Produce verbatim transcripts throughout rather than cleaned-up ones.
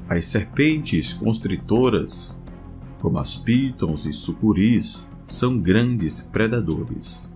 As serpentes constritoras, como as pítons e sucuris, são grandes predadores.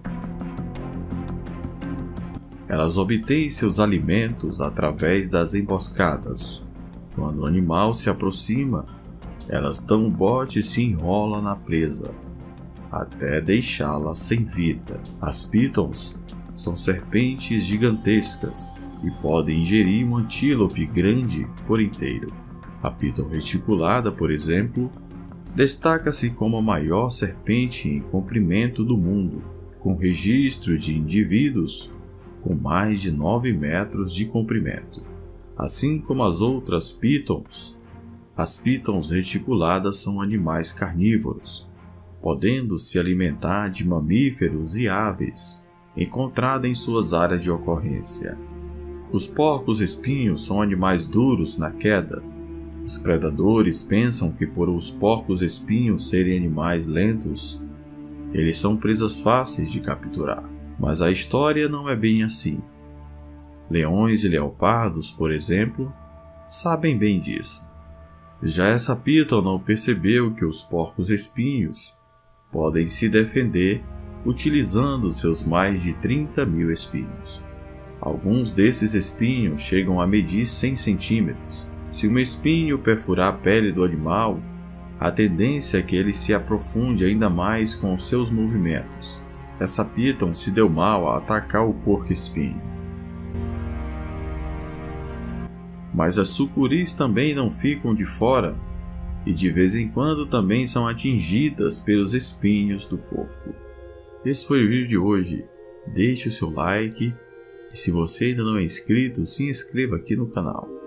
Elas obtêm seus alimentos através das emboscadas. Quando o animal se aproxima, elas dão um bote e se enrolam na presa, até deixá-la sem vida. As pítons são serpentes gigantescas e podem ingerir um antílope grande por inteiro. A píton reticulada, por exemplo, destaca-se como a maior serpente em comprimento do mundo, com registro de indivíduos com mais de nove metros de comprimento. Assim como as outras pítons, as pítons reticuladas são animais carnívoros, podendo se alimentar de mamíferos e aves, encontrada em suas áreas de ocorrência. Os porcos-espinhos são animais duros na queda. Os predadores pensam que, por os porcos-espinhos serem animais lentos, eles são presas fáceis de capturar. Mas a história não é bem assim. Leões e leopardos, por exemplo, sabem bem disso. Já essa píton não percebeu que os porcos-espinhos podem se defender utilizando seus mais de trinta mil espinhos. Alguns desses espinhos chegam a medir cem centímetros. Se um espinho perfurar a pele do animal, a tendência é que ele se aprofunde ainda mais com os seus movimentos. Essa píton se deu mal a atacar o porco-espinho. Mas as sucuris também não ficam de fora e de vez em quando também são atingidas pelos espinhos do porco. Esse foi o vídeo de hoje. Deixe o seu like e se você ainda não é inscrito, se inscreva aqui no canal.